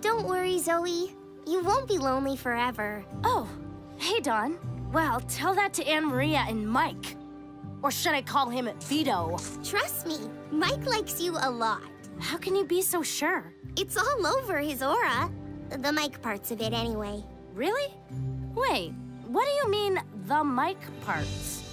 Don't worry, Zoe. You won't be lonely forever. Oh, hey, Dawn. Well, tell that to Anne Maria and Mike. Or should I call him Vito? Trust me, Mike likes you a lot. How can you be so sure? It's all over his aura. The Mike parts of it, anyway. Really? Wait, what do you mean, the Mike parts?